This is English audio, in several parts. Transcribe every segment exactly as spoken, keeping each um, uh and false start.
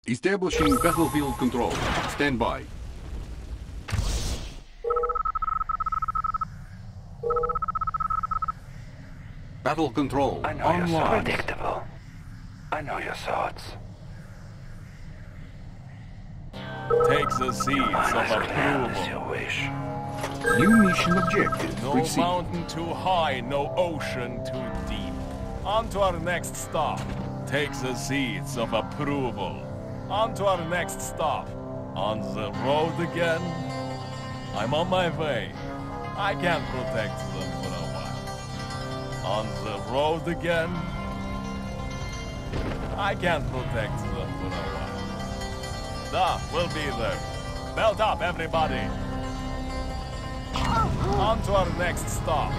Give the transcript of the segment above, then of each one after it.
Establishing battlefield control. Stand by. Battle control I know online. you're so predictable. I know your thoughts. Take the seeds Mine of is clear as approval. your wish. New mission objective No received. mountain too high, no ocean too deep. On to our next stop. Take the seeds of approval. On to our next stop. On the road again. I'm on my way. I can't protect them for a while. On the road again. I can't protect them for a while. Da, we'll be there. Belt up, everybody. On to our next stop.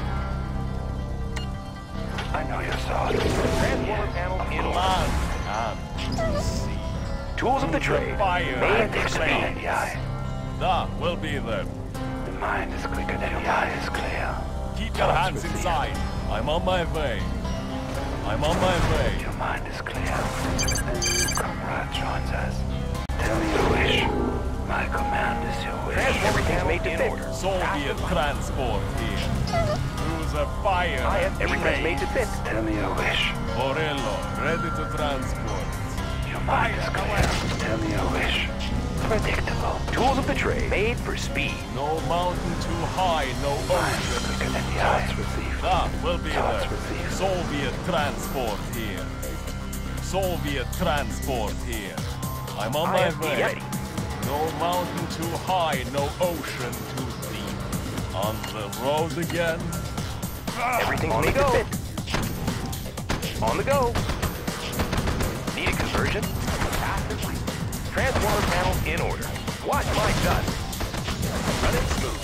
I know your thoughts. Transformer panel in land and to sea. Tools of the trade. Fire Made and to expand flames. the eye. Da, we'll be there. The mind is quicker than the eye is clear. Keep your Thoughts hands with inside. I'm on my way. I'm on my way. Your mind is clear. A new comrade joins us. Tell me your wish. My command is your wish. Everything's made to fit. Soviet transport here. Through the fire. I have and everything's made to fit. flames. Tell me your wish. Borillo, ready to transport. Your mind is clear. Tell me your wish. Predictable. Tools of the trade. Made for speed. No mountain too high, no Mind is ocean quicker too than the tight. eyes received. Da, we'll be Thoughts there. received. Soviet transport here. Soviet transport here. I'm on I my am way. ready. No mountain too high, no ocean too deep. On the road again. Everything's made to fit. On the go. Need a conversion? Transformer panel in order. Watch my dust. Running smooth.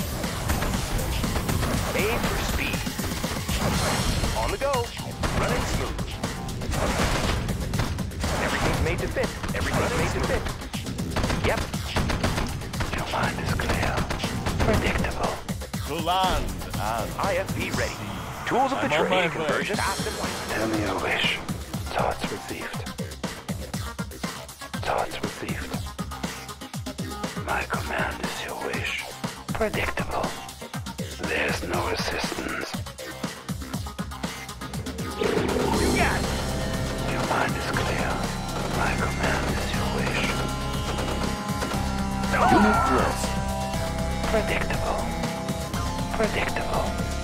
Made for speed. On the go. Running smooth. Everything's made to fit. Everything's made to fit. Yep. Your mind is clear. Predictable. To land and I F B ready. Tools of the I'm on my trade. way. Conversion. Tell me your wish. Thoughts received. Thoughts received. My command is your wish. Predictable. There's no resistance. Yes! Your mind is clear. My command is your wish. Unit lost. Predictable. Predictable.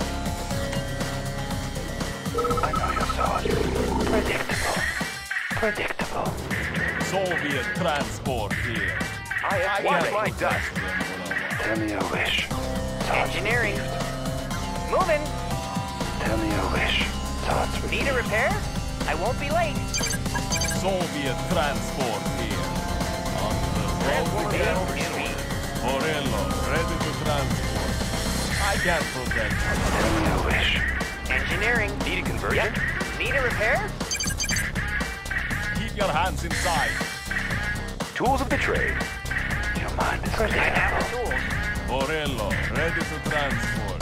I know your thoughts. Predictable. Predictable. Soviet transport here. I have can't watched my protect dust. them for a while. Tell me your wish. Thoughts Engineering. received. Moving. Tell me your wish. Thoughts received. Need a repair? I won't be late. Soviet transport here. On the road again. Borillo, ready to transport. I can't protect them. Tell me your wish. Engineering. Need a conversion? Need a repair? Keep your hands inside. Tools of the trade. Your mind is I have the clear. tools. Borillo, ready to transport.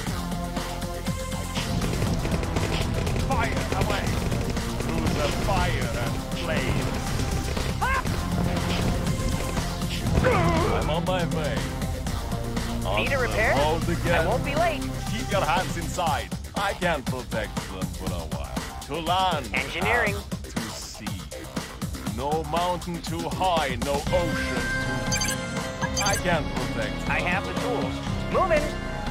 Fire away. Through the fire and flames. I'm on my way. On Need a the repair? road again. I won't be late. Keep your hands inside. I can't protect them for a while. To land. Engineering. and to sea. No mountain too high, no ocean too deep. I can't protect them. I have the tools. Moving.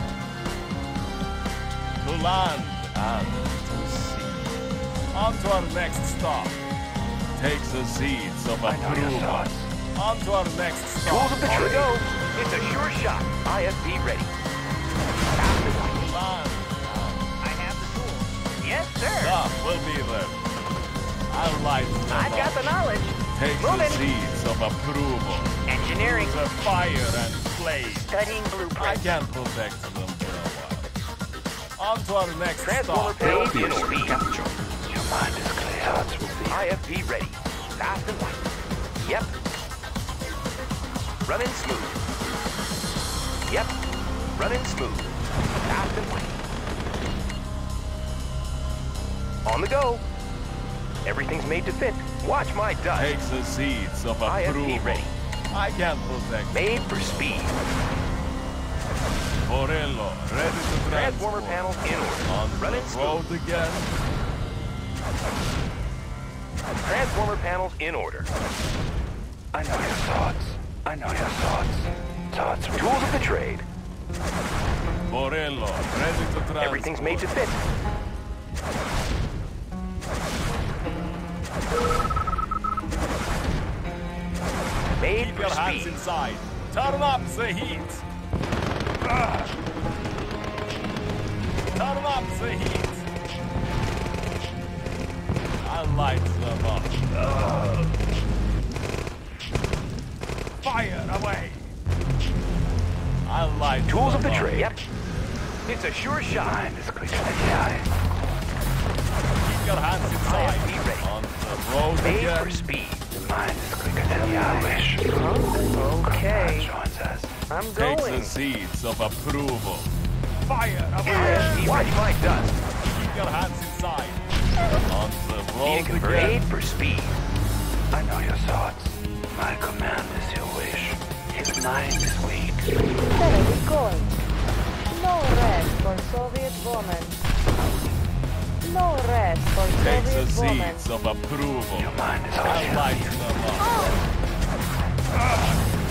To land and to sea. On to our next stop. Take the seeds of I know your approval. thoughts. On to our next Tools stop. of the trade. Go. It's a sure shot. I F B ready. To land. I have the tools. Yes, sir. Ah, we'll be there. I'll light them I've got up. the knowledge. Take the Moving. seeds of approval. Engineering. The fire and flames. Studying I blueprints. can't protect them for a while. On to our next Transformer stop. panel in order. Capture. Your mind is clear. Thoughts received. I F B ready. Fast and light. Yep. Running smooth. Yep. Running smooth. Fast and light. On the go. Everything's made to fit. Watch my dust. Takes the seeds of I F P approval. ready. I can protect. Made for speed. Borillo, ready to Transformer transport. panels in order. On Running the road again. Transformer panels in order. I know your thoughts. I know your thoughts. Thoughts. Tools of the trade. Borillo, ready to transport. Everything's made to fit. Made Keep for your hands speed. inside. Turn up the heat. Ah. Turn up the heat. I light them up. Ah. Fire away. I light Tools them of the up. trade. Yep. It's a sure shot. Mind is quicker than the eye. Keep your hands I F P inside. ready. On the road Made again. for speed. Mind is quicker than the eye. Wish. Okay, Joins us. I'm Takes going. the seeds of approval. Fire away. I F P Watch my dust. Keep your hands inside. On the Being road converted. again. Made for speed. I know your thoughts. My command is your wish. His mind is weak. Where are we going? No rest for Soviet woman. No rest for Takes the Soviet woman. seeds of approval. Your mind is I on light you. them up.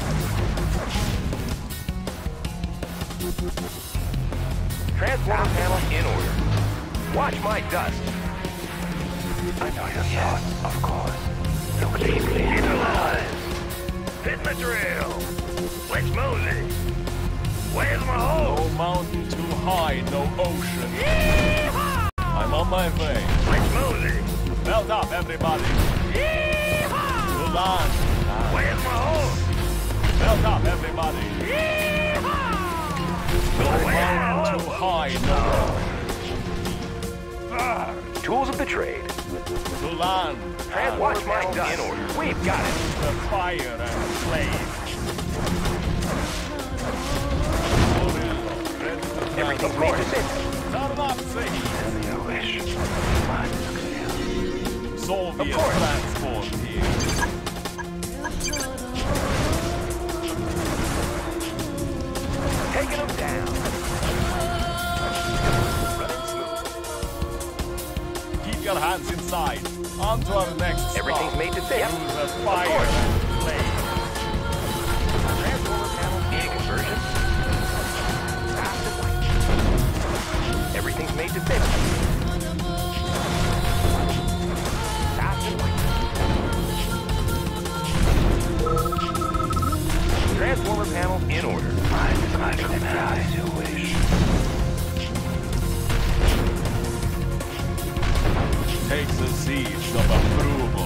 Transformer panels in order. Watch my dust. I know your thoughts, of course. Look deeply into the eyes. Fit my drill. Let's mosey. Where's my hole? No mountain too high, no ocean. I'm on my way. Let's mosey. Belt up, everybody. To land. Where's my hole? Belt up, everybody. No mountain too high, no Tools of the trade. ocean. To land. Trans watch my dust. In order. We've got it. The fire and flame. Everything's made to fit. Turn up the heat. Tell me your wish. Mind is clear. Soviet Of course. transport here. Taking them down. Running smooth. Keep your hands inside. On to our next stop. Everything's made to fit. Through the fire course. and flame. Transformer panels need a conversion. Fast and light. Everything's made to fit. Fast and light. Transformer panels in order. Mind is my command is your wish. Takes the seeds of approval.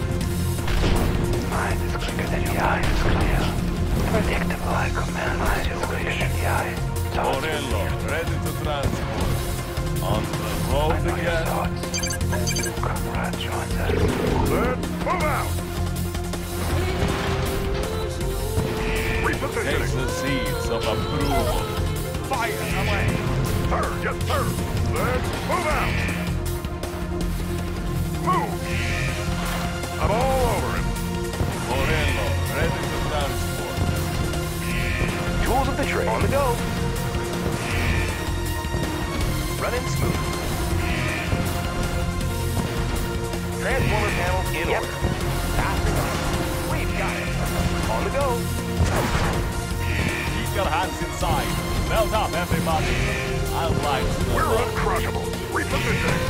Mind is quicker than your eye is clear. Predictable. My command is your wish. The eye. Thoughts. Borillo, ready to transport. On the road I know your again. thoughts. Comrade joins us. Let's move out. Takes the seeds of approval. Fire away. Sir, yes, sir. Let's move out. Move. I'm all over it. Borillo, ready to transport. Tools of the trade. On the go. Running smooth. Transformer panels in order. Fast and light. We've got it. On the go. Keep your hands inside. Belt up, everybody. I like the We're look. uncrushable. Repositioning.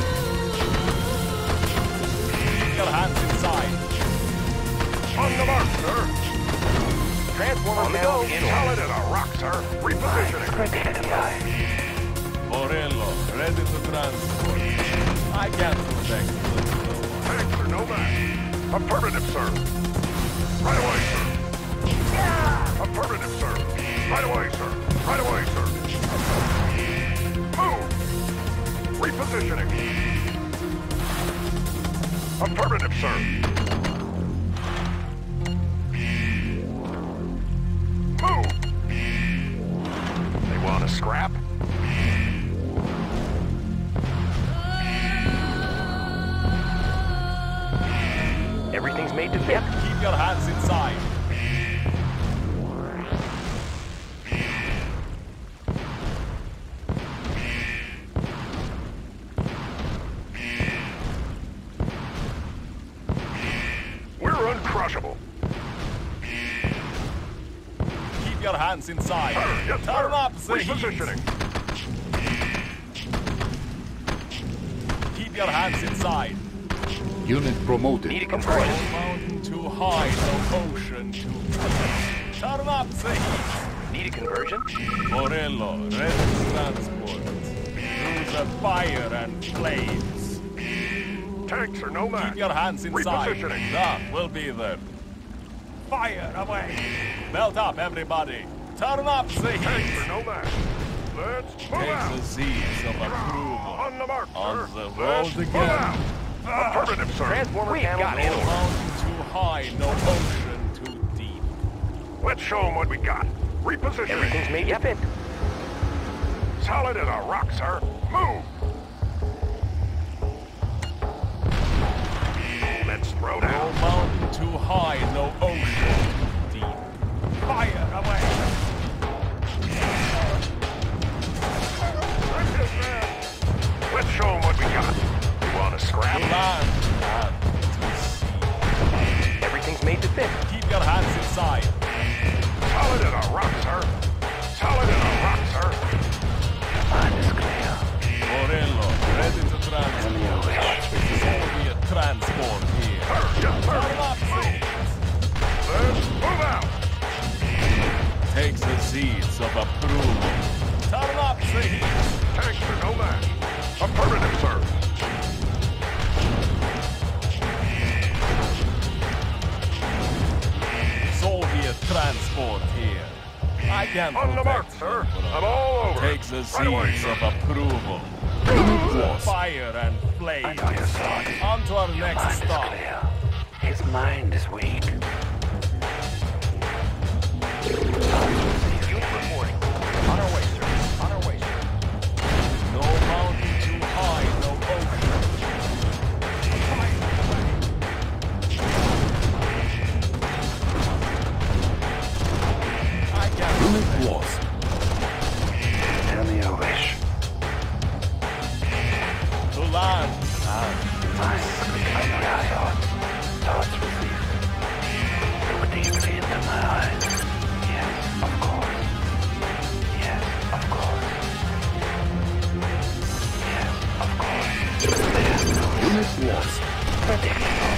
Keep your hands inside. On the mark, sir. Transformer panels in order. Solid as a rock, sir. Repositioning. Predictable. Borillo, ready to transport. I can protect the Tanks are no match. Affirmative, sir. Right away, sir. Affirmative, sir. Right away, sir. Right away, sir. Move. Repositioning. Affirmative, sir. Move. They want to scrap? Everything's made to fit. Keep your hands inside. We're uncrushable. Keep your hands inside. Sir, yes, Turn sir. up the heat. Repositioning. Keep your hands inside. Unit promoted. Need a conversion. No mountain too high, no ocean too deep. Turn up the heat. Need a conversion. Borillo, ready to transport. Through the fire and flames. Tanks are no match. Keep your hands inside. Repositioning. That will be them. Fire away. Belt up, everybody. Turn up the Tanks are heat. no match. Let's move Take out. the seeds of approval. On the mark, On sir. the Let's road move again. out. Affirmative, sir. Transformer We panel got in no order. mountain too high, no ocean too deep. Let's show them what we got. Repositioning. Everything's made to fit. Solid as a rock, sir. Move. Let's throw No down. mountain too high, no ocean too deep. Fire away. Let's show them what we got. You want to scrap? Land and to sea. Everything's made to fit. Keep your hands inside. Solid as a rock, sir. Solid as a rock, sir. Mind is clear. Borillo, ready to transport. Soviet transport here. Sir, yes, sir. Turn up the heat. Let's move out. Take the seeds of approval. Turn up the heat. Tanks are no match. Affirmative, sir. Soviet transport here. I can On the mark, protect sir. you, I'm all over. Take the Right away, seeds sir. of approval. Fire and flame. I know your thoughts. On to our Your next mind is stop. clear. His mind is weak. Unit reporting. On our way, sir. On our way, sir. No mountain too high, no ocean. I can Unit lost. Tell me your wish. to land and Mind is clear. I know your thoughts. Thoughts received. Look deeply into my eyes. Yes, of course. Yes, of course. Yes, of course. There's no Unit lost. predictable.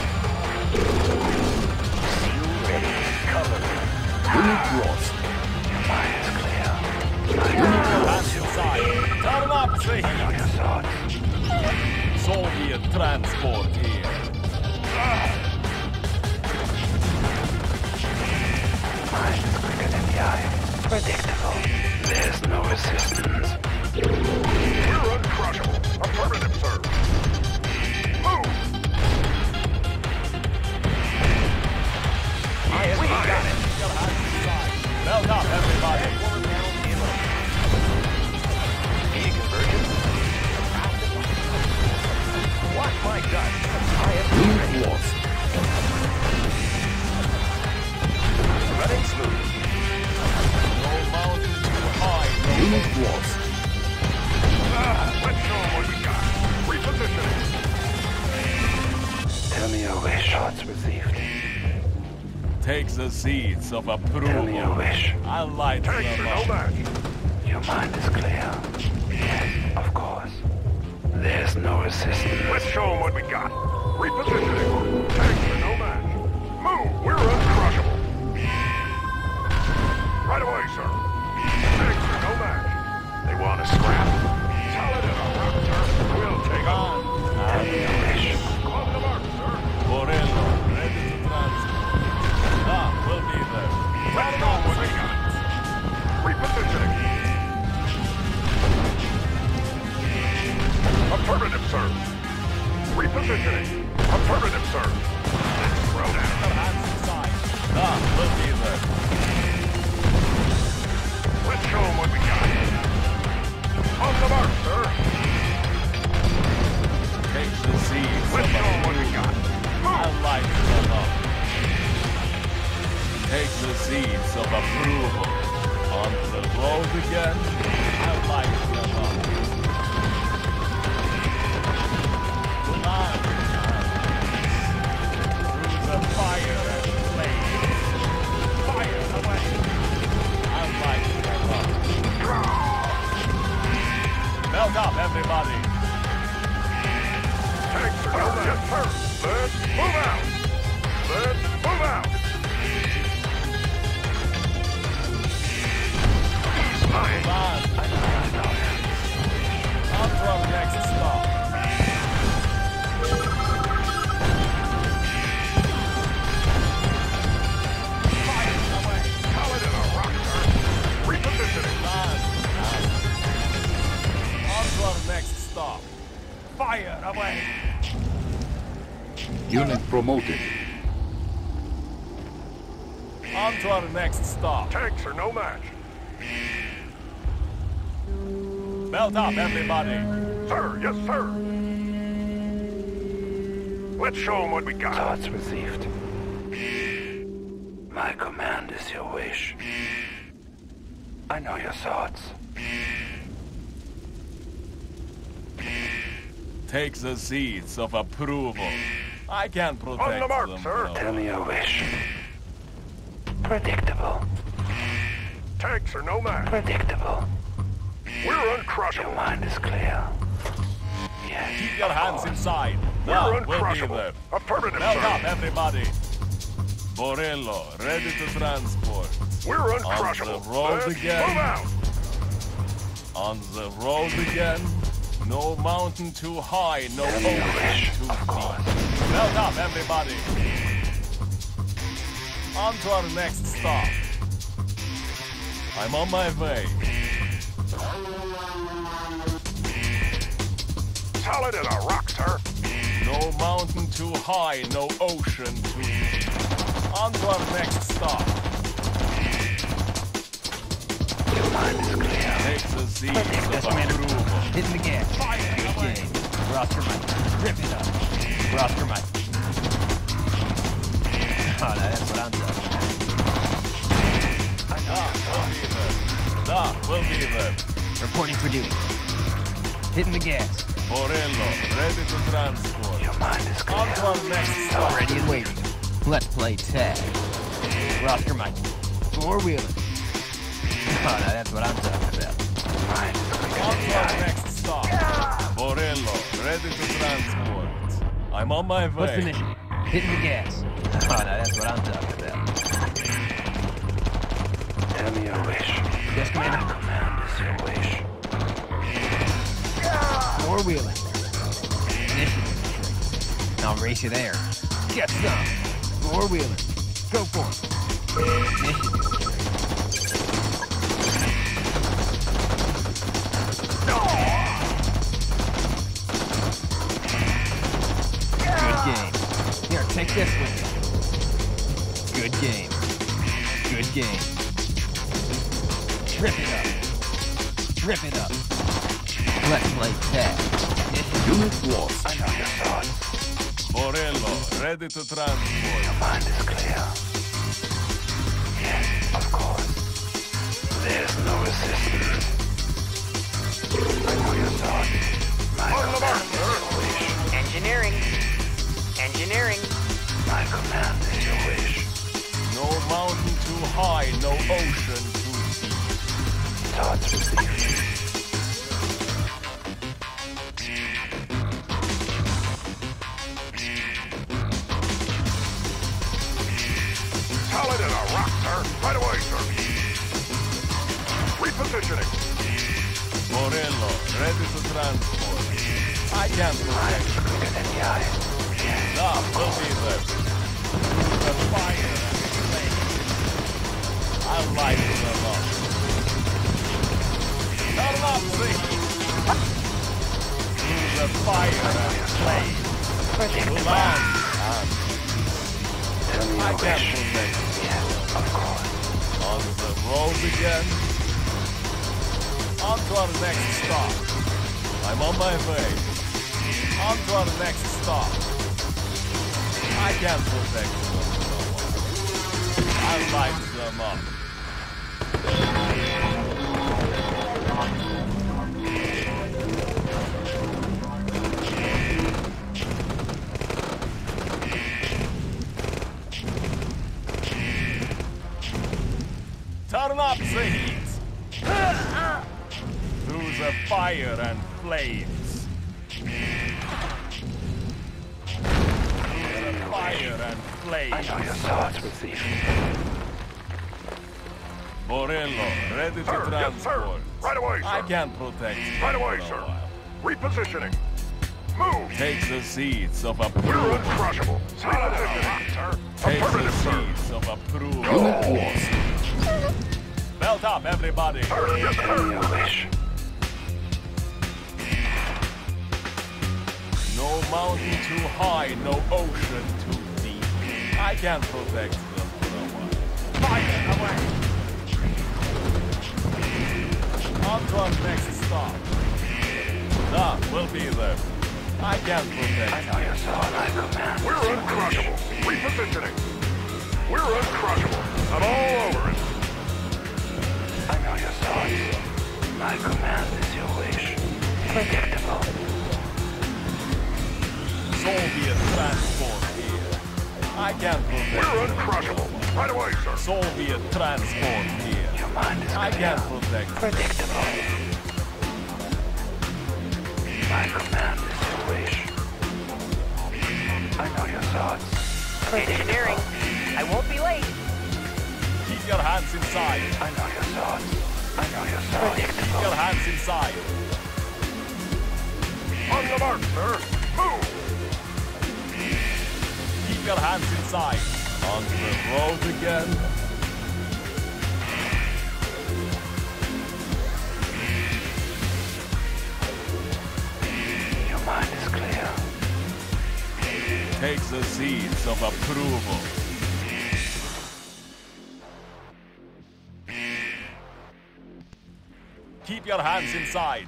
Seal ready. Cover. Unit lost. Your mind is clear. I hands inside. Turn up the know heat. your thoughts. Soviet transport here. Mind is quicker than the eye. Predictable. There's no resistance. We're uncrushable. Affirmative, sir. Move. Yes, we got it. Keep your hands inside. Belt up, everybody. Transformer panel in order. Need a conversion. Watch my guts. I am Unit lost. running smooth. No mountain too high, no Unit lost. Ah, let's show them what we got. Repositioning. Tell me your wish. Thoughts received. Take the seeds of Tell me your approval. wish. I'll light Tanks are them no up. match. Your mind is clear. Yes, of course. There's no resistance. Let's show them what we got. Repositioning. Tanks are no match. Move. We're uncrushable. Right away, sir. Tanks are no match. They want to scrap. Solid as a rock, sir. We'll take them. Tell me your wish. On the mark, sir. Borillo, ready to transport. That will be there. Let's show them what we got. Repositioning. Affirmative, sir. Repositioning. Affirmative, sir. Takes the seeds of approval. On the road again, I like the love. Through the fire and flame. Fire away. I like the love. Melt up, everybody. Tanks are down. Yes, sir. Let's move out. Let's move out. Move on. On to our next stop. Fire away. Solid in a rock, sir. Repositioning. On to our next stop. Fire away. Unit promoted. On to our next stop. Tanks are no match. Belt up, everybody. Sir, yes, sir. Let's show them what we got. Thoughts received. My command is your wish. I know your thoughts. Take the seeds of approval. I can't protect On the mark, them. sir. no. Tell me your wish. Predictable. Tanks are no match. Predictable. We're Your uncrushable. mind is clear. Yes. Keep your of hands course. inside. We're Now, we'll be uncrushable. there. Affirmative, Melt sir. up, everybody. Borillo, ready to transport. We're uncrushable. On the road Let's again. move out. On the road again. No mountain too high, no Tell me your ocean wish, too of deep. course. Melt up, everybody. On to our next stop. I'm on my way. Solid in a rock, sir. No mountain too high, no ocean too deep. On to our next stop. Your mind is clear. Take the seeds of Yes, Commander. approval. Hitting the gas. Good game. Roster mic. Rip it up. Roster mic. Oh, now that's what I'm talking about. Ah, we'll be there. Ah, we'll be there. Reporting for duty. Hitting the gas. Borillo, ready to transport. Your mind is On to clear. our next stop. Ready and waiting. Let's play tag. Roster mic. Four-wheeler. Oh, now that's what I'm talking about. Mind is quicker On than to the our eye. next stop. Borillo, ready to transport. I'm on my way. What's the mission? Hitting the gas. Oh, now that's what I'm talking about. Tell me your wish. Yes, My Commander. command is your wish. Four-wheeler. Initiative. I'll race you there. Get some. Four-wheeler. Go for it. Initiative. Good game. Here, take this with you. Good game. Good game. Rip it up. Rip it up. Let's play tag. Initiative. Unit lost. I know your thoughts. Borillo, ready to transport. Your mind is clear. Yes, of course. There's no resistance. I know your thoughts. My On the mark, command is your wish. Engineering. Engineering. My command is your wish. No mountain too high, no ocean too deep. Thoughts received. Solid in a rock, sir. Right away, sir. Repositioning. Borillo, ready to transport. I can't Mind protect. is quicker than the eye. Yes, Ah, we'll be there. The fire and flame. I like it a lot. Turn up, see. Through the fire and flame. Move on. tell me I your can't wish. protect. Yes, of course. On the road again. On to our next stop. I'm on my way. On to our next stop. I can't protect you. I I light them up. Turn up the heat. Through the fire and flames. Through the fire and flames. I know your thoughts with these. Borillo, ready to Sir, yes, sir. transport. Right away, sir. I can protect you Right away, for a sir. while. Repositioning. Move. Take the seats of We're approval. uncrushable. Repositioning, sir. Take the Affirmative, sir. seats of approval. Unit lost. Belt up, everybody. Sir, yes, Tell me sir. your wish. No mountain too high, no ocean too deep. I can protect them for a while. Fire away! On to our next stop. Ah, we'll be there. I can protect. I know your thought. I command. We're uncrushable. Repositioning. We're uncrushable. I'm all over it. I know your thoughts. My command is your wish. Predictable. Soviet transport here. I can protect. We're them. uncrushable. Right away, sir. Soviet transport here. Your mind is I clear. can protect. Predictable. My command is your wish. I know your thoughts. Engineering. I won't be late. Keep your hands inside. I know your thoughts. I know your thoughts. Keep Predictable. your hands inside. On the mark, sir. Move. Keep your hands inside. On the road again. Your mind is clear. Take the seeds of approval. Keep your hands inside.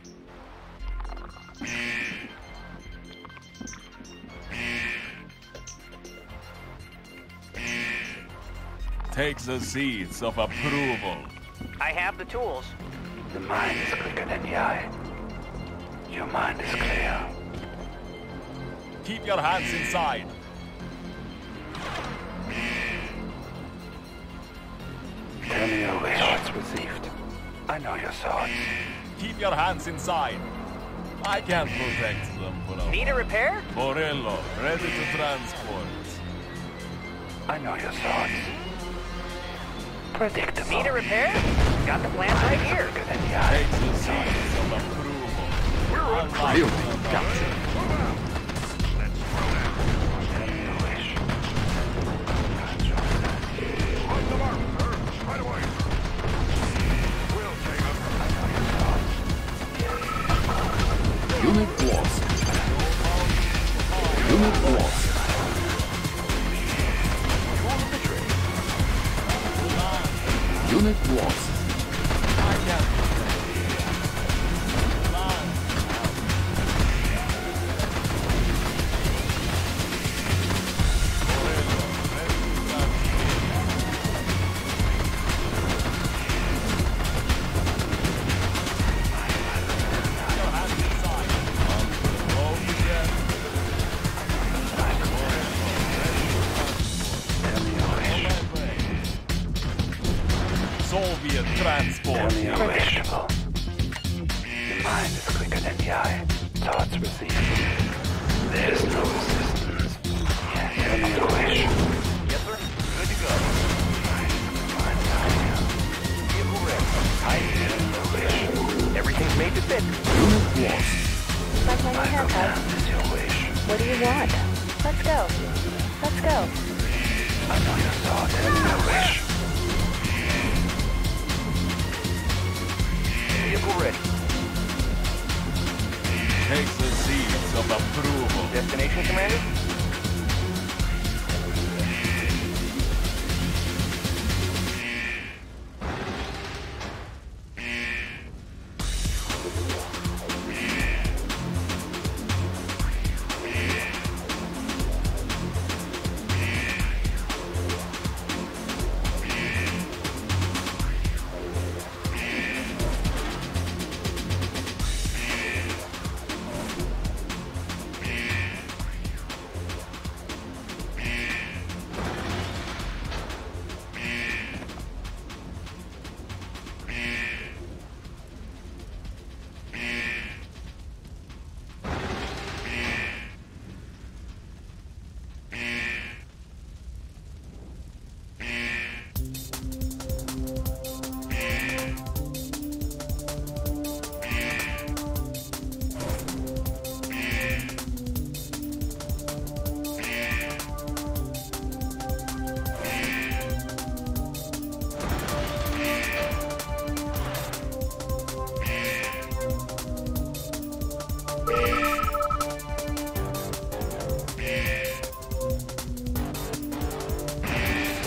Take the seeds of approval. I have the tools. The mind is quicker than the eye. Your mind is clear. Keep your hands inside. Tell me your wish. Thoughts received. I know your thoughts. Keep your hands inside. I can protect them for a Need a repair? Borillo, ready to transport. I know your thoughts. Predictable. Need a repair? Got the plans right here. Quicker than the eye. Take the seeds of approval. We're Unlike Building them. captured. Let's throw down. Tell me your wish. On the mark, sir. Right away. We'll take them. Unit lost. Unit lost. Unit lost. I can Soviet transport. Tell me your wish. Predictable. Your mind is quicker than the eye. Thoughts received. There's no resistance. Yeah, tell me your wish. Yes, sir. Good to go. Mind is clear. Vehicle ready. I hear the wish. Everything's made to fit. Unit lost. Like my new My haircut. command is your wish. What do you want? Let's go. Let's go. I know your thoughts. Tell me your wish. Vehicle ready. Take the seeds of approval. Destination, Commander?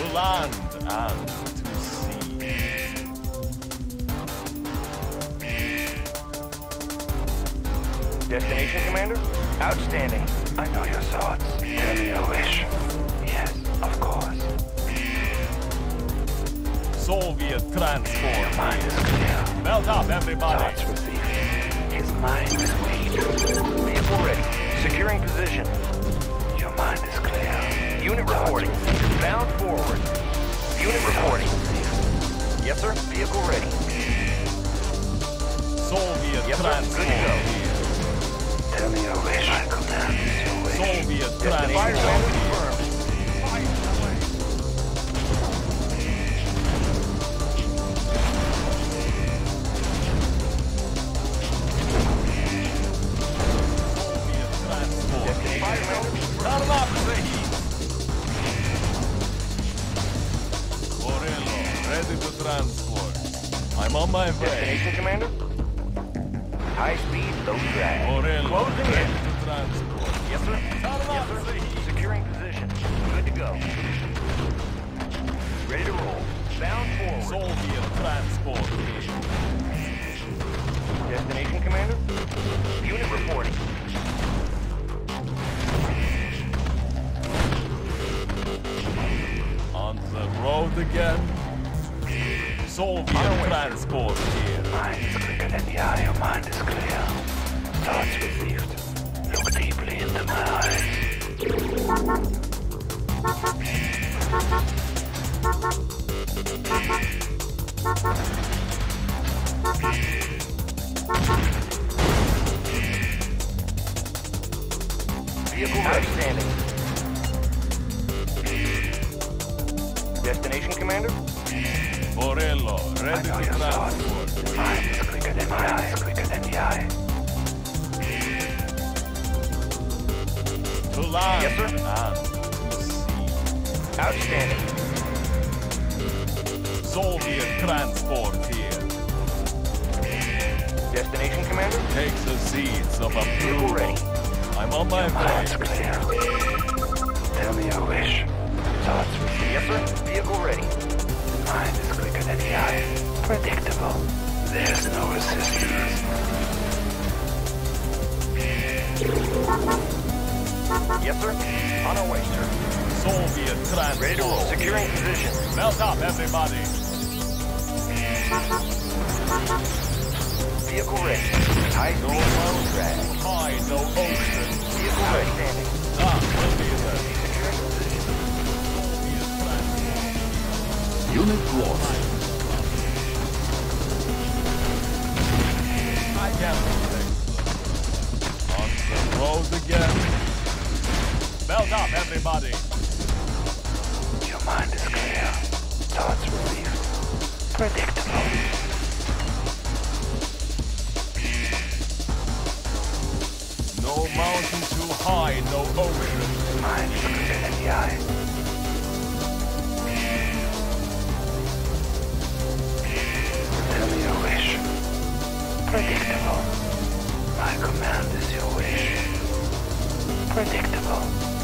land and to sea. Destination, Commander? Outstanding. I know your thoughts. Tell me your wish. Yes, of course. Soviet transport. Mind is clear. Melt up, everybody. Thoughts received. His mind is weak. Vehicle ready. Securing position. Your mind is clear. Unit reporting. Bound forward. Unit reporting. Yes, sir. Vehicle ready. Soviet Yes, sir. transport. Good to go. Tell me your wish. My command is your wish. Soviet Destination transport. confirmed. Soviet transport. Destination, Turn up the heat. Borillo, ready to transport. I'm on my way. Destination, Commander? High speed, low drag. Borillo, Closing ready in. to transport. Yes, sir. Turn Yes, up sir. the heat. Securing position. Good to go. Ready to roll. Bound forward. Soviet transport here. Destination, Commander? Unit reporting. On the road again. Soviet transport here. Mind is quicker than the eye. Your mind is clear. Thoughts received. Look deeply into my eyes. Vehicle outstanding. Destination, Commander? Borillo, I ready know to your thoughts. transport. Mind is quicker than the eye. Quicker than the eye. To land Yes, sir. and to sea. Outstanding. Soviet transport here. Destination, Commander? Take the seats of Vehicle ready. approval. I'm on my Mind's way. clear. Tell me your wish. Thoughts received. Yes, sir. Vehicle ready. Mind is quicker than the eye. Predictable. There's no resistance. Yes, sir. On our way, sir. Soviet Ready to roll. transport. Securing position. Melt up, everybody. Vehicle ready. High No speed, low mountain, drag. high, no ocean. Vehicle ready. Standing. That will be the Securing position. Soviet transport. Unit lost. I can't protect them. On the road again. Melt up, everybody. Your mind is clear. Thoughts relieved. Predictable. No mountain too high, no ocean. Mind is quicker than the eye. Tell me your wish. Predictable. My command is your wish. Predictable.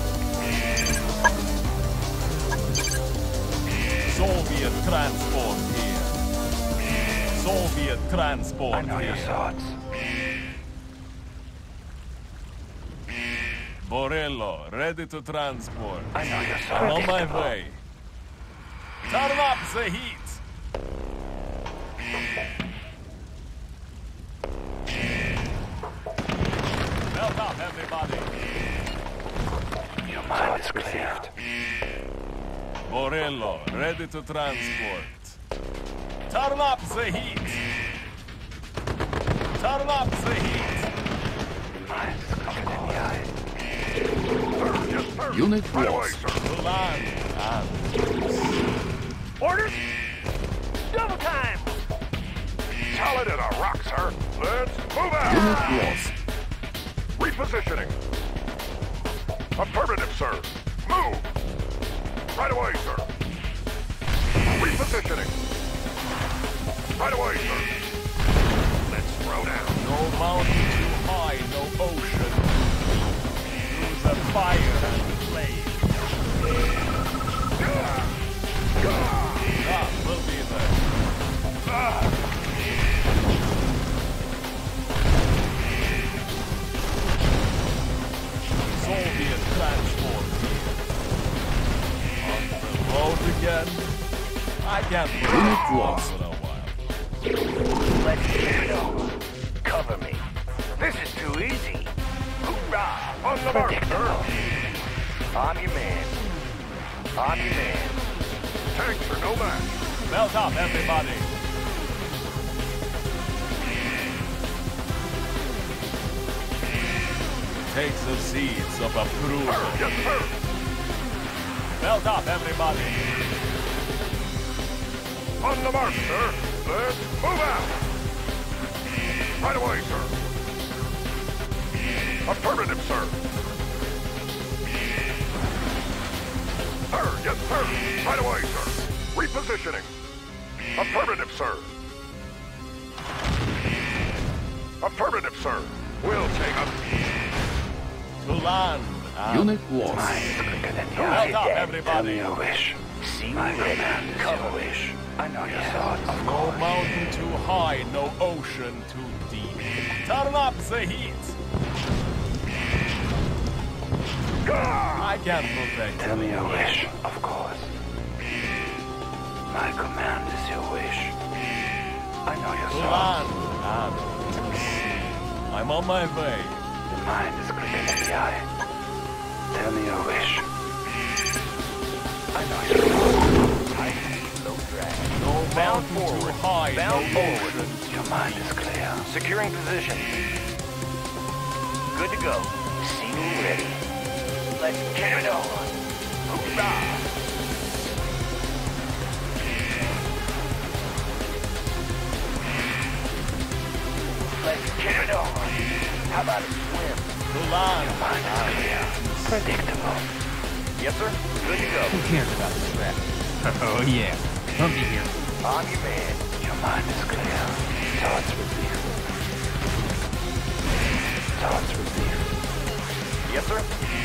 Soviet transport here. Soviet transport I know your here. thoughts. Borillo, ready to transport. I know your I'm thoughts. on my way. Turn up the heat. Melt up, everybody. Your mind is clear. Borillo, ready to transport. Turn up the heat. Turn up the heat. Mind is quicker than the eye. Yes, sir. Unit Right away, lost. sir. To land and Orders? Double time! Solid as a rock, sir. Let's move out. Unit lost. Repositioning. Affirmative, sir. Move. Right away, sir. Repositioning. Right away, sir. Let's throw down. no mountain too high, no ocean. Through the fire and flame. again? I can't Unit lost. for a while. Let's get it on. Cover me. This is too easy. Hoorah! On the mark, sir. I'm your man. I'm your man. Tanks are no match. Belt up, everybody. Take the seats of approval. Sir, yes, sir. Belt up, everybody. On the mark, sir. Let's move out. Right away, sir. Affirmative, sir. Sir, yes, sir. Right away, sir. Repositioning. Affirmative, sir. Affirmative, sir. We'll take up. To land. and Unit lost. Mine is quicker than Belt yours. up, Tell me everybody. your wish. See you My ready. command is Cover your me. wish. I know your Yeah, thoughts. of No mountain too high, no ocean too deep. Turn up the heat. I can't protect Tell me you. your wish, of course. My command is your wish. I know your To thoughts. land and to sea. I'm on my way. The mind is quicker than the eye. Tell me your wish. I know your thoughts. I see no drag. No Bound mountain forward. too high, Bound no forward. ocean. Your mind is clear. Securing position. Good to go. See you ready. Let's get it on. Hoorah! Let's get it on. How about a swim? To land Mind is clear. Predictable. Yes, sir. Good to go. Who cares about the trap? Oh yeah, I'll be here. I'm your man. Your mind is clear. Thoughts revealed. Thoughts revealed. Yes, sir.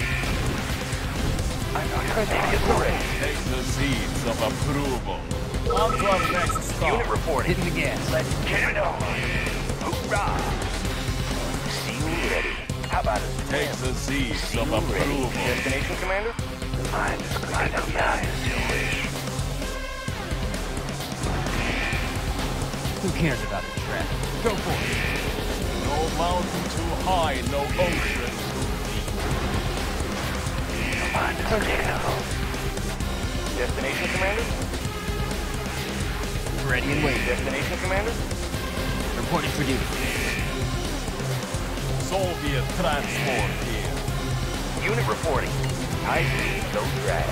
I know your Take it thoughts. ready. Take the seats of approval. On to our next stop. Unit reporting. Hitting the gas. Let's get it on. Hoorah! See you ready. How about a swim? Take the seats See of you ready. approval. Destination, Commander? The mind is clear. My command is your wish. Who cares about the trap? Go for it. No mountain too high, no ocean too deep. Your mind is predictable. Destination, Commander? Ready and waiting. Destination, Commander? Reporting for duty. Soviet transport here. Unit reporting. High speed, no drag.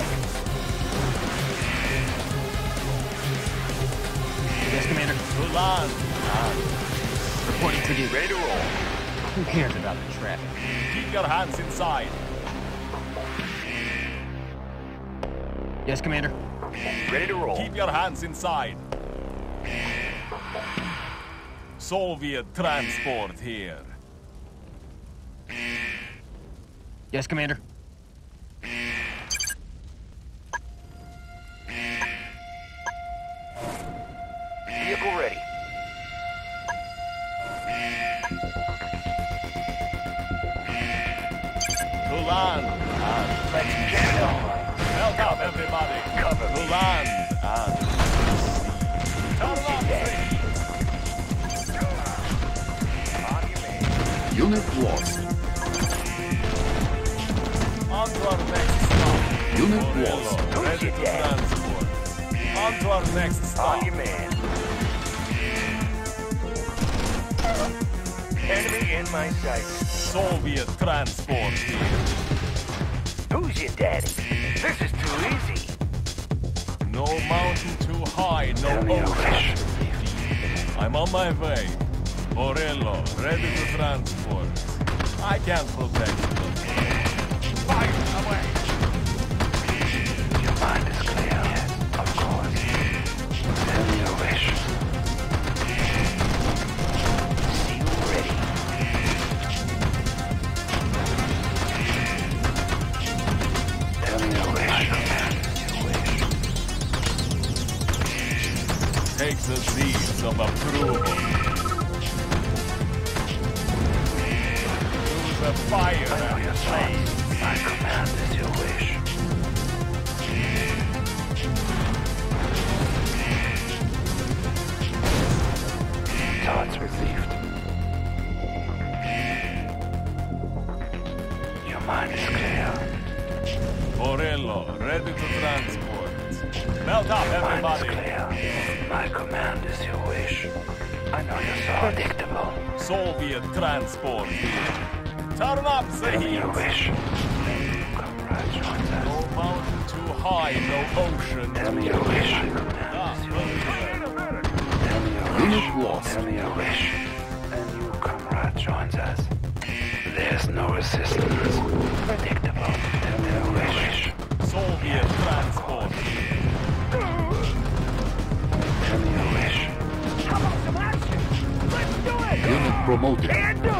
Yes, Commander. To land and Reporting for duty. Ready to roll. Who cares about the traffic? keep your hands inside. Yes, Commander. Ready to roll. Keep your hands inside. Soviet transport here. Yes, Commander. Vehicle ready. To land and Let's get it on. help up everybody. Cover To me. land and turn up the heat. I'm your man. Unit lost. On to our next stop. Unit Borillo, lost. ready your to dad? transport. On to our next stop. I'm your man. Enemy in my sight. Soviet transport here. Who's your daddy? This is too easy. No mountain too high, no Tell me your ocean. wish. I'm on my way. Borillo, ready to transport. I can't protect you. Fire away! Your mind is clear. Yes, of course. Tell me your wish. See you ready. Tell me your wish. My command is your wish. Take the seeds of approval. To the fire I know and your flame. thoughts. My command is your wish. transport. Melt up, Mind is everybody. clear. My command is your wish. I know you're so predictable. Soviet transport here. Turn up the Tell me your heat. wish. Come right, join us. No mountain too high, no ocean Tell too me your wish. deep. My command Ah, is your well, wish. Wait a minute. Tell me your Unit wish. lost. Tell me your wish. And you, comrade, joins us. There's no resistance. Predictable. Tell me your wish. Soviet transport here. Tell me your wish. How about some action? Let's do it! Unit promoted. Can do!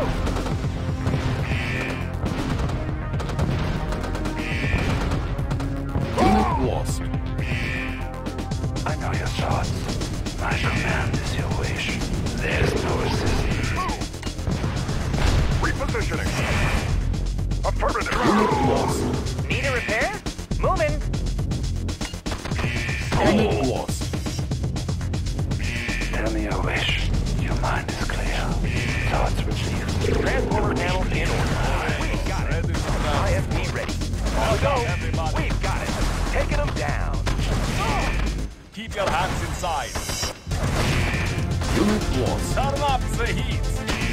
Unit lost. I know your thoughts. My command is your wish. There's no resistance. Repositioning. Affirmative. Unit lost. Need a repair? Moving! Unit lost. Tell me your wish. Your mind is clear. Thoughts relieved. Transformer panel in order. We've got it. Ready to I transport. F P ready. Now go! Everybody. We've got it. Taking them down. Keep your hands inside. Unit lost. Turn up the heat.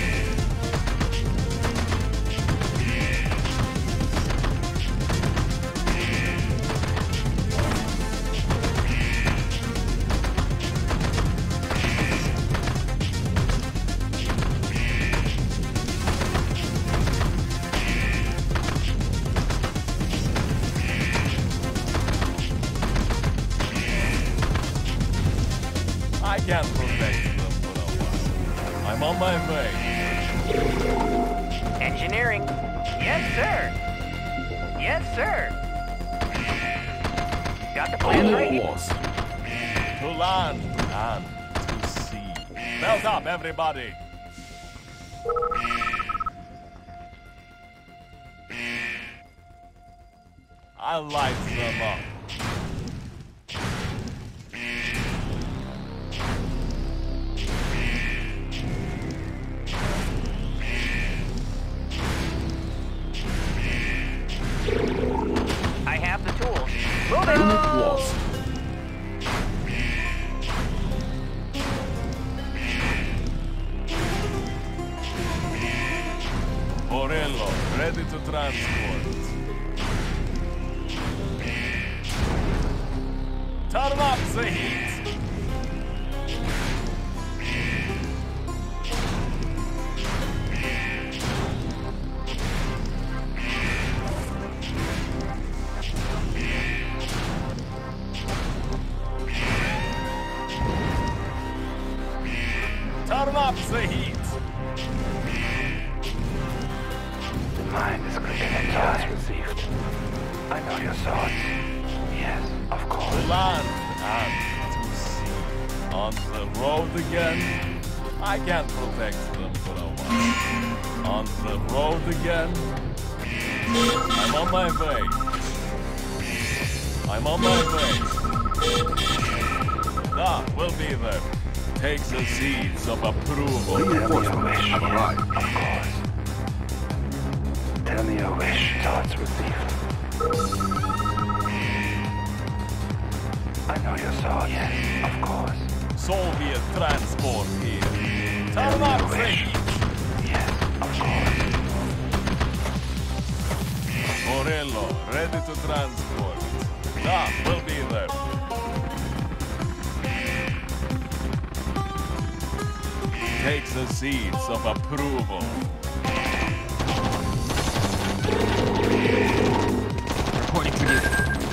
I can't protect them for a while. I'm on my way. Engineering. Yes, sir. Yes, sir. Got the plan Unit right. lost. To land and to sea. Melt up, everybody. I light them up. I have the tools. Unit Moving! lost. Borillo, ready to transport. Turn up the heat. Turn up the heat. Mind is clear. Thoughts received. I know your thoughts. Yes, of To course. land and to sea. On the road again. I can't protect them for a while. On the road again. I'm on my way. I'm on my way. Ah, we'll be there. Take the seeds of approval. Reinforcements have arrived. Of course. Tell me your wish. Thoughts received. I know your thoughts. Yes, of course. Soviet transport here. Tell Turn me up your the wish. heat. Yes, of course. Borillo, ready to transport. Ah, we'll be there. Take the seeds of approval. Reporting for duty.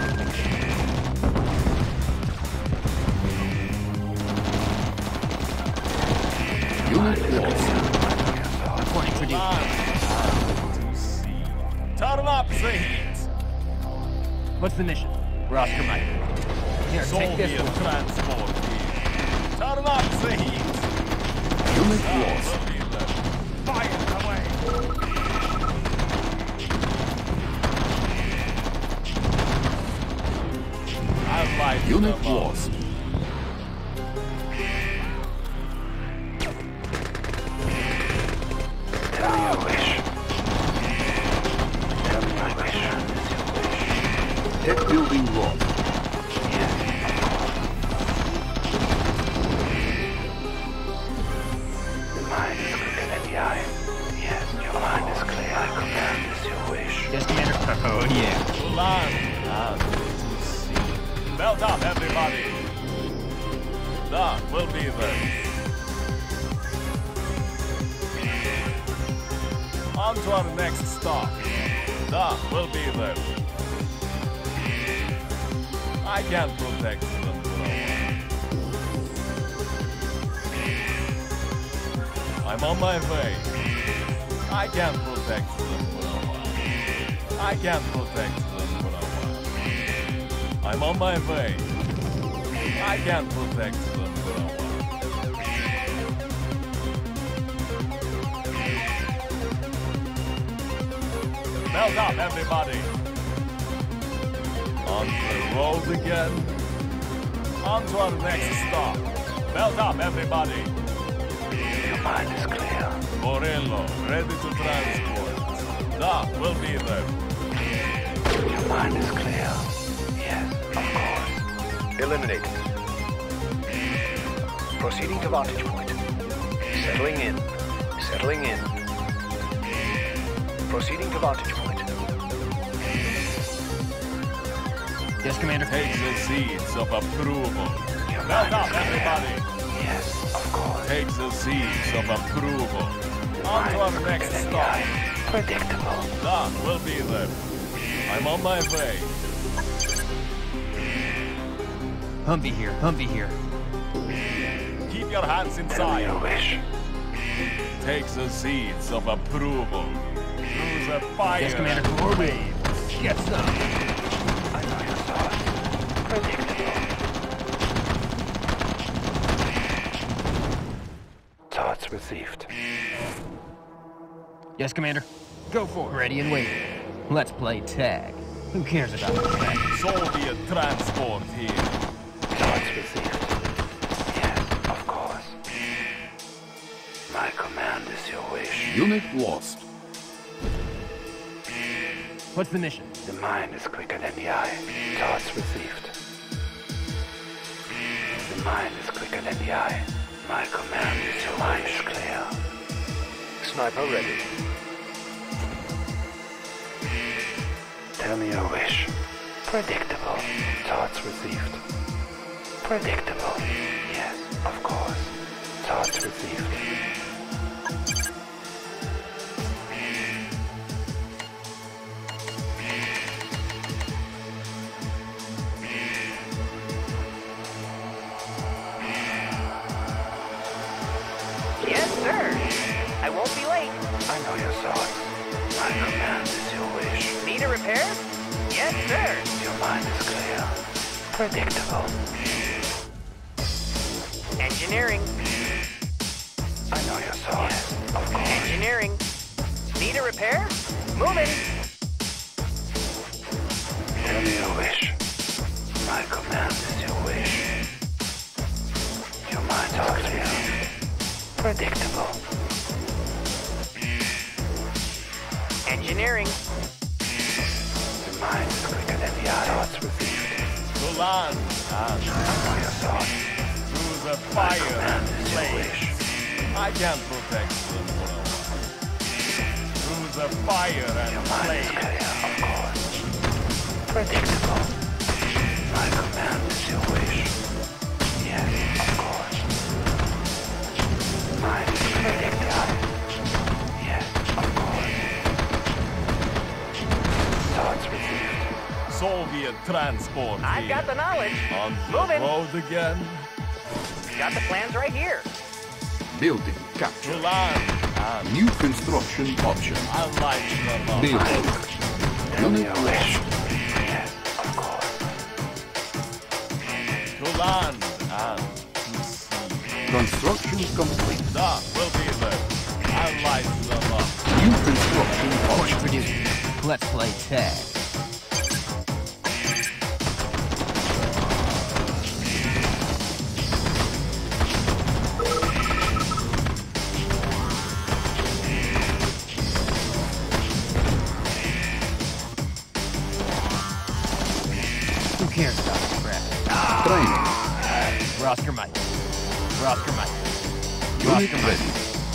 Unit lost. Reporting for duty. Land to sea. Turn up the heat. What's the mission? We're Oscar Mike. Here, take this Soviet one. transport here. Turn up the heat. Unit Ah, lost. we'll be there. Fire away. I'll light Unit them up. lost. Tell me your wish. Tell me your wish. Tech building lost. Melt up, everybody. That will be there. On to our next stop. That will be there. I can't protect them for a while. I'm on my way. I can't protect them for a while. I can't protect them for a while. I'm on my way. I can't protect them for a while. Melt up, everybody. On the road again. On to our next stop. Melt up, everybody. Your mind is clear. Borillo, ready to transport. That will be there. Your mind is clear. Yes, of course. Eliminated. Proceeding to vantage point. Settling in. Settling in. Proceeding to vantage point. Yes, Commander. Take the seeds of approval. Your Melt mind up, is clear. everybody. Yes, of course. Take the seeds of approval. On to our next stop. Predictable. That will be there. I'm on my way. Humvee here. Humvee here. Keep your hands Tell me inside. your wish. Take the seeds of approval. Through the fire. Yes, Commander. and Forward. waves. Get some. I know your thoughts. Predictable. Thoughts received. Yes, Commander. Go for it. Ready and waiting. Let's play tag. Who cares about the tag? Soviet transport here. Thoughts received. Yes, of course. My command is your wish. Unit lost. What's the mission? The mind is quicker than the eye. Thoughts received. The mind is quicker than the eye. My command is your mind is clear. Sniper ready. Tell me your wish. Predictable. Thoughts received. Predictable. Yes, of course. Thoughts received. Yes, sir. I won't be late. I know your thoughts. My command is your wish. Need a repair? Yes, sir. Your mind is clear. Predictable. Engineering. I know your thoughts. Of course. Engineering. Need a repair? Moving. Tell me your wish. My command is your wish. Your mind is clear. Predictable. Engineering. The mind is quicker than the eye. Thoughts received. To land and I know your thoughts. through the My fire command and is your flames. wish. I can't protect them for a while. Through the fire and Your mind is flames. clear, of course. Predictable. My command is your wish. Yes, of course. Mind is predictable. Yes, of course. Thoughts received. Soviet transport I've here. got the knowledge. On the Moving. road again. Got the plans right here. Building To captured. land and New construction option. I like them up. Building. Tell me Unit your wish. lost. Yes, of course. To land and to sea. Construction complete. That will be there. I light them up. New construction Point option. produced. Let's play tag. Who cares about the crap? Training. Roster Mike. Roster Mike. Unit Roster Mike. ready.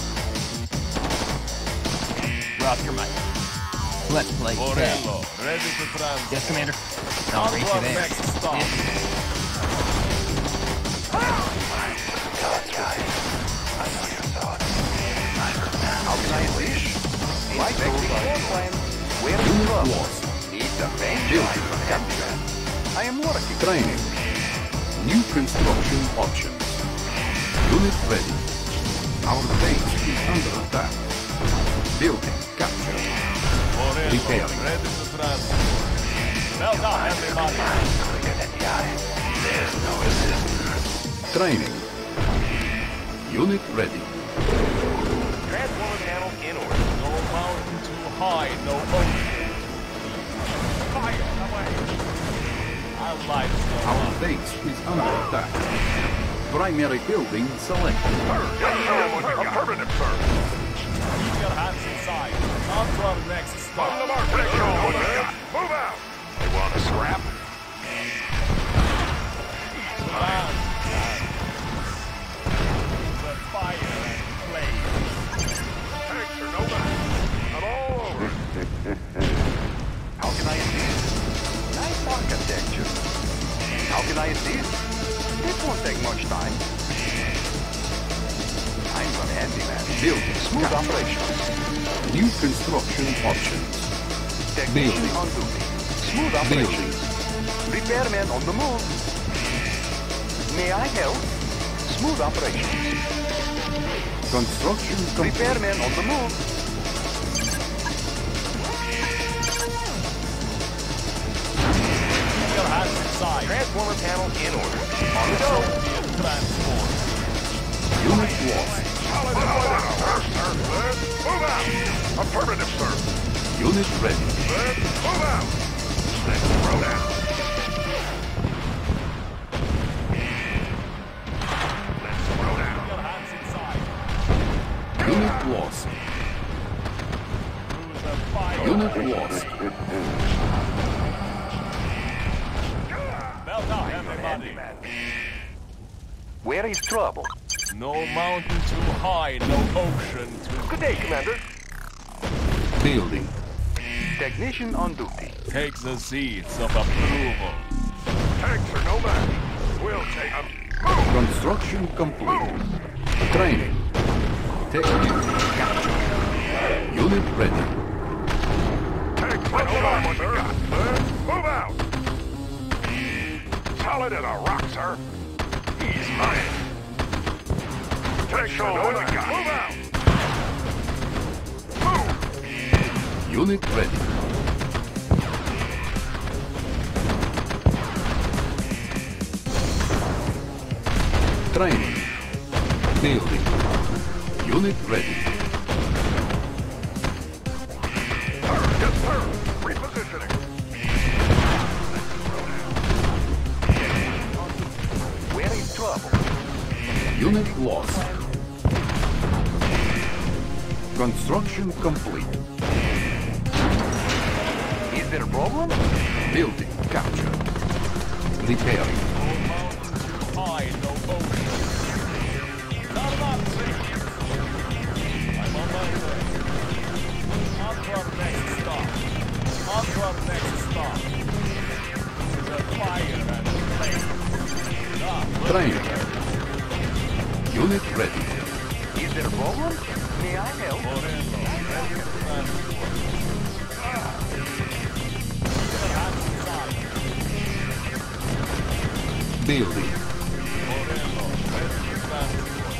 Roster Mike. Let's play tag. Borillo, ready to transport. Yes, Commander. On I'll to race our you there. next stop. Yeah. New construction options. Unit ready. Our base is under attack. Building captured. Borillo, Repairing. ready to transport. Well done, everybody. Quicker than the eye. There's no resistance. Training. Unit ready. Transformer panel in order. No mountain too high, no ocean. Fire away. Our lives go Our on. base is under attack. Primary building selected. Yes, sir. Affirmative, sir. Keep your hands inside. On to our next On stop. the mark. Let's go. What you got? Move out. They want to scrap? Land. The fire and flames. Tanks are no match. I'm all over. How can I assist? Nice architecture. How can I assist? This won't take much time. I'm a handyman. Building Smooth captured. operations. New construction options. Technician Building. on duty. Smooth operations. Repairman on the move. May I help? Smooth operations. Construction complete. Repairman on the move. Keep your hands inside. Transformer panel in order. On the go. Transport. Unit lost. Solid order, sir. Sir, let's move out. Affirmative, sir. Unit ready. Let's move out. Let's throw down. Let's throw down. Keep your hands inside. Unit lost. Through the fire. Unit lost. Well done, everybody. Where is trouble? No mountain too high, no ocean too... Good day, Commander. Building. Technician on duty. Take the seats of approval. Tanks are no match. We'll take them. Move. Construction complete. Training. Technique captured. Unit ready. Tanks are no match, sir. Let's move out. Solid as a rock, sir. He's mine. Tanks are no match. Move out. Move. Unit ready. Training. Building. Unit ready. Sir, yes, sir. Repositioning. Where is trouble? Unit lost. Construction complete. Is there a problem? Building captured. Repairing. No mountain too high, no ocean. Not up, I'm on my way. On to our next stop. On to our next stop. To the fire and flames. Ah, Training. Unit ready. Is there a problem? May I help? Borillo, ready to transport. Keep your hands inside. Building. Borillo, ready to transport.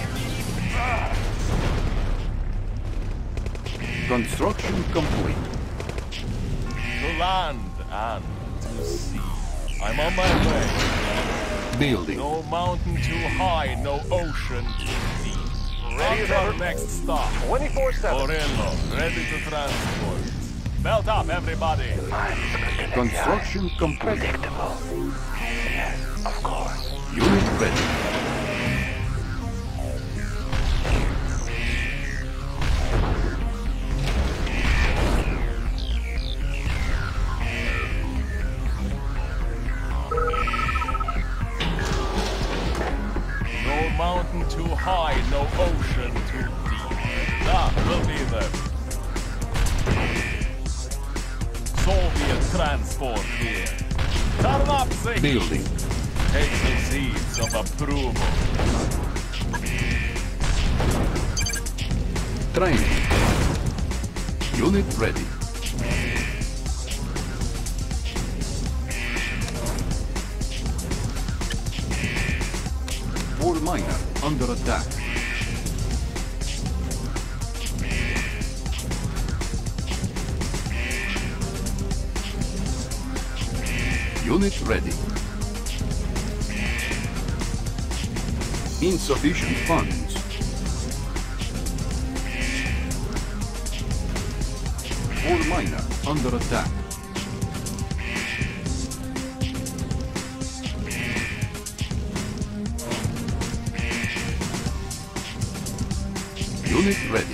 Construction complete. To land and to sea. I'm on my way. Building. No mountain too high, no ocean too deep. Ready On as to our ever. next stop. twenty-four seven. Borillo, ready to transport. Belt up, everybody. Construction complete. Predictable. Yes, of course. Unit ready. No mountain too high, no ocean too deep. That will be them. Soviet transport here. Turn up, Zeke. Building. Take the seats of approval. Training. Unit ready. Ore miner under attack. Unit ready. Insufficient funds. Ore miner under attack. Unit ready.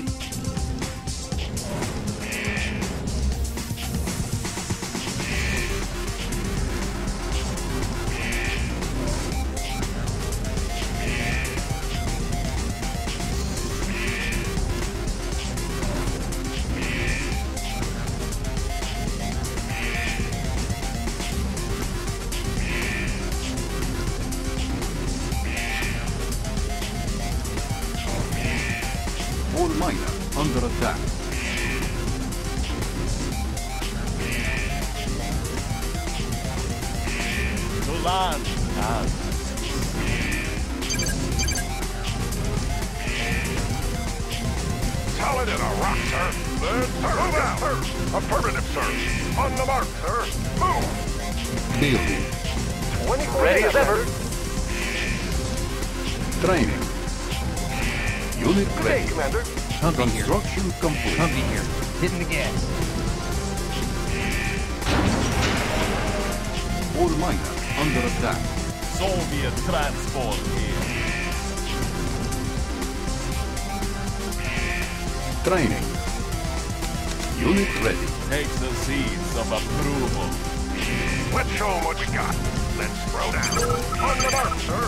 Ore miner under attack. To land and Solid in a rock, sir. Then move out, sir. Affirmative, sir. On the mark, sir. Move. Building. twenty-four ready as ever. Training. Unit Good day, ready. Commander. Humpy here. Construction complete. Humpy here. Hitting the gas. Ore miner under attack. Soviet transport here. Training. Unit ready. Take the seeds of approval. Let's show 'em what we got. Let's throw down. On the mark, sir.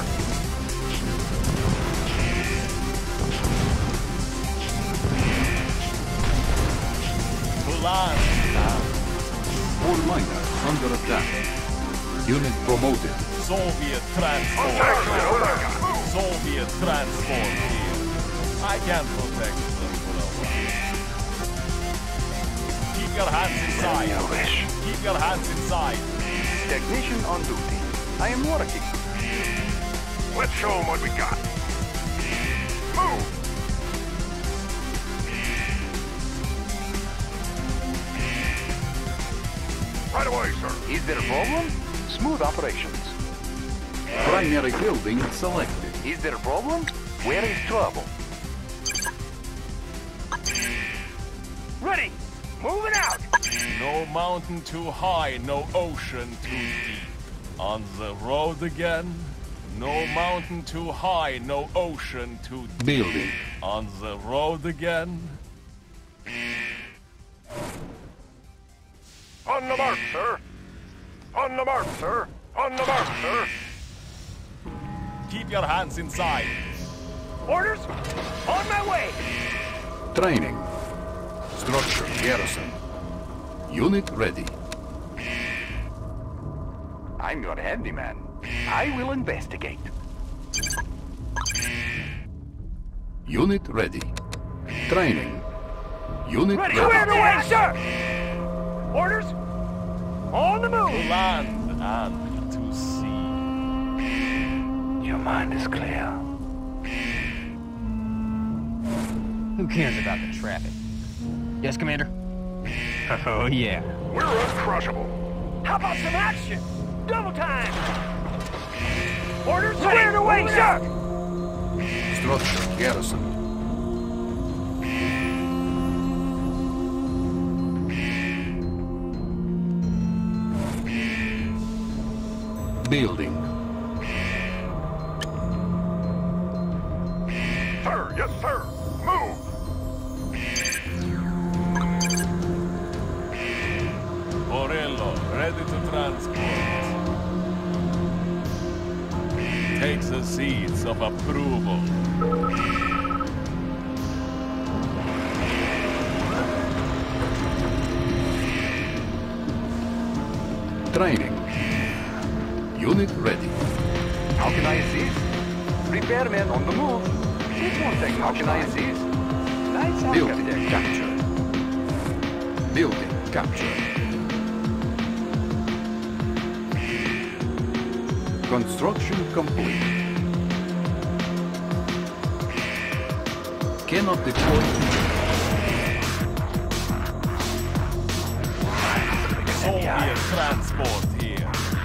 To land and Ore miner under attack. Unit promoted. Soviet transport. Attack, sir. Omega. Move. Soviet transport here. I can protect them for a while. Keep your hands inside. You wish. Keep your hands inside. Technician on duty. I am working. Let's show 'em what we got. Move. Right away, sir. Is there a problem? Smooth operations. Primary building selected. Is there a problem? Where is trouble? Ready. Moving out. No mountain too high, no ocean too deep. On the road again. No mountain too high, no ocean too deep. Building. On the road again. On the mark, sir. On the mark, sir. On the mark, sir. Keep your hands inside. Orders? On my way. Training. Structure garrison. Unit ready. I'm your handyman. I will investigate. Unit ready. Training. Unit Ready. ready. Clear the way, sir. Orders? On the To move. land and to sea. Your mind is clear. Who cares about the traffic? Yes, Commander? Oh, yeah. We're uncrushable. How about some action? Double time! Orders? Clear the way, sir! Structure garrison. Building. Sir, yes, sir. Move. Borillo, ready to transport. Take the seeds of approval. Training. Unit ready. How can I assist? Repairmen on the move. It won't take. How can I assist? Nice out, Building Captain. captured. Building captured. Construction complete. Cannot deploy here. Soviet transport here.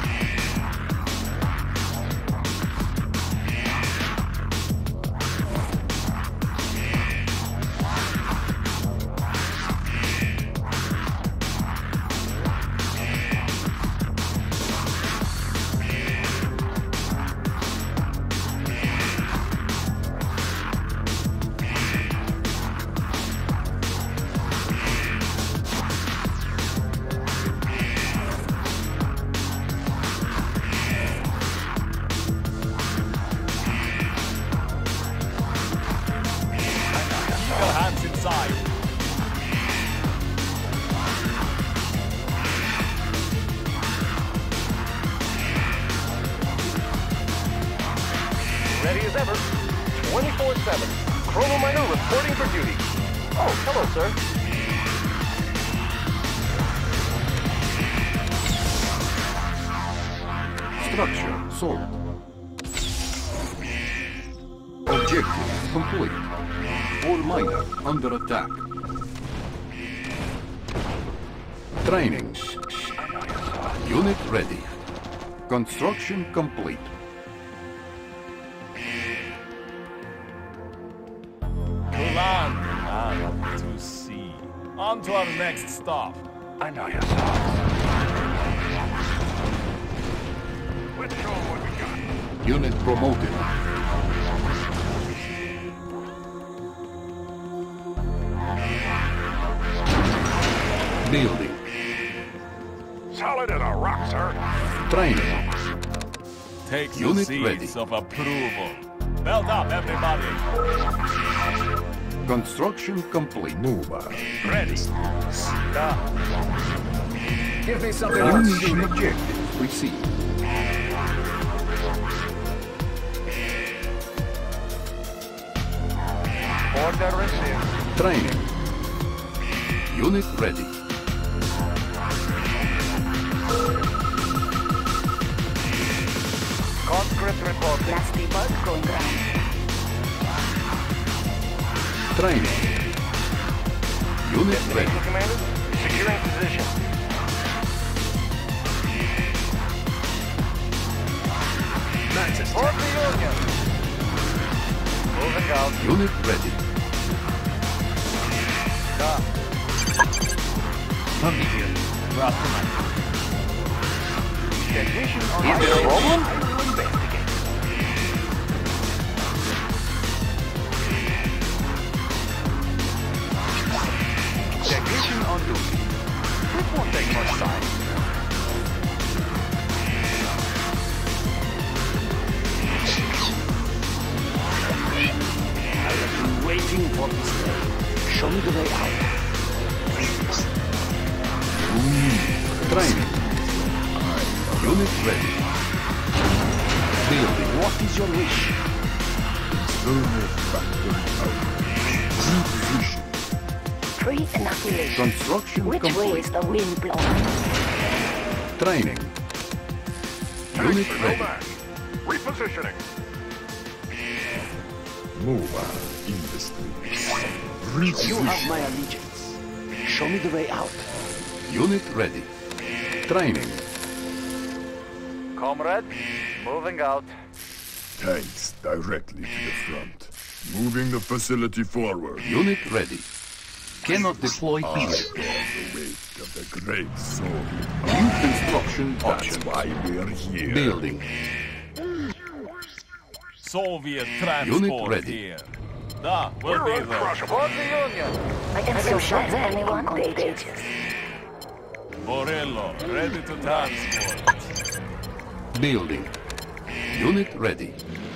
Ready as ever. twenty-four seven. Chrono Miner reporting for duty. Oh, hello, sir. Structure sold. Objective complete. All miner under attack. Training. Unit ready. Construction complete. To land and to sea. On to our next stop. I know your thoughts. Let's show 'em what we got. Unit promoted. Building. Solid as a rock, sir. Training. Take the Unit seats ready. of approval. Belt up, everybody. Construction complete. Move. Ready. Ah, Give me something Ammunition objective received. order received. Training. Unit ready. Conscript reporting. Last depot going ground. Training. Unit ready. Destination, Commander. Securing position. Port the Union. Moving out. Unit ready. Ah, I'll meet you. Roster mine. technician on Is there a problem? I will investigate. Technician on duty. This won't take much time. I have been waiting for this day. Show me the way out. Training. Unit ready. Building. What is your wish? Pre-inoculation. Construction Which way complete. is the wind blowing? Training. Unit Thanks for no ready. match. Repositioning. Mova Industries. You have my allegiance. Show me the way out. Unit ready. Training. Comrade, moving out. Tanks directly to the front. Moving the facility forward. Unit ready. Cannot deploy I here. bear the weight of the great soul. New construction That's option. why we're here. Building. Soviet transport ready. here. Da, we'll We're be there. uncrushable. Port the Union. I can still shut anyone contagious. Borillo, ready to transport. Building. Unit ready.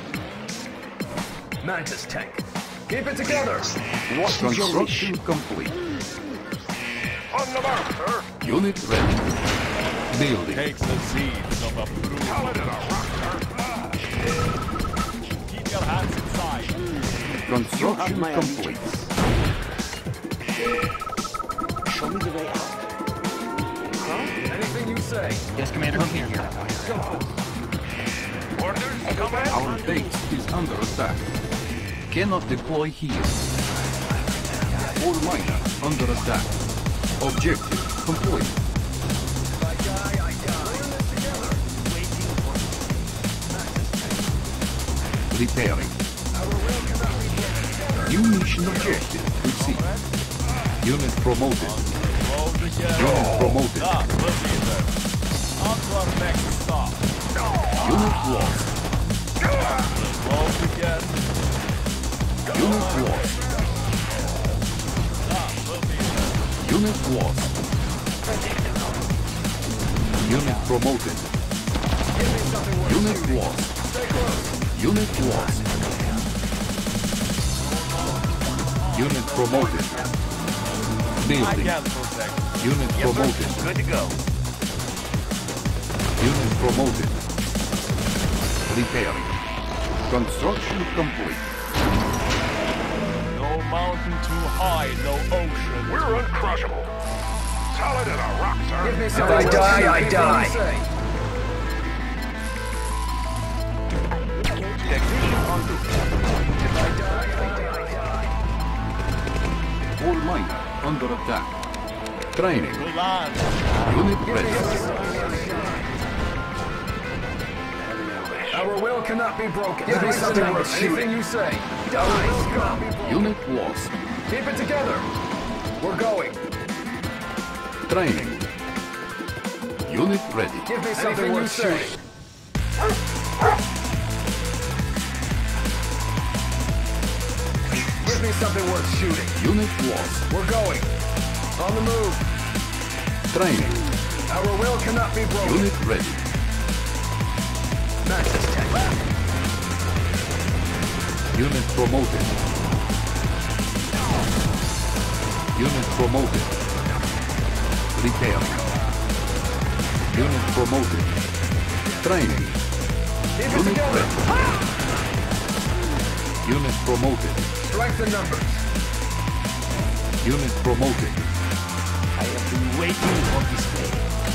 Mantis tank. Keep it together. What is your wish? Construction complete. On the mark, sir. Unit ready. Building. Takes the seeds of approval. Solid as a rock, sir. Keep your hands inside. Construction my complete. Show me the way out. Anything you say. Yes, Commander. I'm here. Orders, comrade. Our base is under attack. Cannot deploy here. All miner under attack. Objective complete. Repairing. New mission objective received. Unit promoted. Unit promoted. Ah, we'll be there. On to our next stop. Unit lost. Roll again. Unit lost. Ah, we'll be there. Unit lost. Unit promoted. Unit lost. Unit lost. Unit promoted. I Building. can protect. Unit promoted. Good to go. Unit promoted. Repairing. Construction complete. No mountain too high, no ocean. We're uncrushable. Solid as a rock, sir. If I die, I die. Technician on duty. If I die, I die. All miner under attack. Training. Mulan. Unit ready. Our will cannot be broken. Give me something worth shooting. Anything you say. Die. Unit lost. Keep it together. We're going. Training. Unit ready. Give me something worth shooting. Give me something worth shooting. Unit lost. We're going. On the move. Training. Our will cannot be broken. Unit ready. Maxis tech. Unit promoted. Unit promoted. Repairing. Unit promoted. Training. Keep it Unit together. ready. Unit promoted. Strength in numbers. Unit promoted. I have been waiting for this day.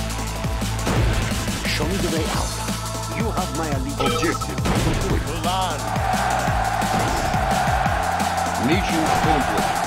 Show me the way out. You have my allegiance. Objective complete. Mulan. Mission complete.